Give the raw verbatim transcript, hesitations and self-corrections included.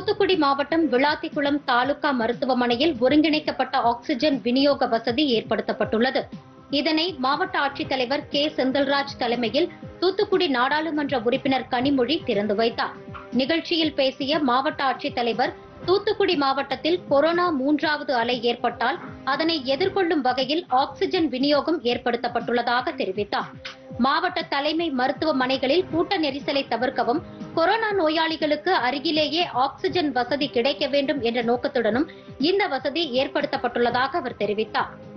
தூத்துக்குடி மாவட்டம் விளாத்திக்குளம் தாலுகா மருத்துவமனையில் ஒருங்கிணைக்கப்பட்ட ஆக்ஸிஜன் விநியோக வசதி ஏற்படுத்தப்பட்டுள்ளது. இதனை மாவட்ட ஆட்சித்தலைவர் கே செந்தில்ராஜ் தலைமையில் தூத்துக்குடி நாடாளுமன்ற உறுப்பினர் கனிமொழி திறந்து வைத்தார். நிகழ்ச்சியில் பேசிய மாவட்ட ஆட்சித்தலைவர், தூத்துக்குடி மாவட்டத்தில் கொரோனா மூன்றாவது அலை ஏற்பட்டால் அதனை எதிர்கொள்ளும் வகையில் ஆக்ஸிஜன் விநியோகம் ஏற்படுத்தப்பட்டுள்ளதாக தெரிவித்தார். மாவட்ட தலைமை மருத்துவமனைகளில் கூட்ட நெரிசலை தவிர்க்கவும், கொரோனா நோயாளிகளுக்கு அருகிலேயே ஆக்ஸிஜன் வசதி கிடைக்க வேண்டும் என்ற நோக்கத்துடனும் இந்த வசதி ஏற்படுத்தப்பட்டுள்ளதாக அவர் தெரிவித்தார்.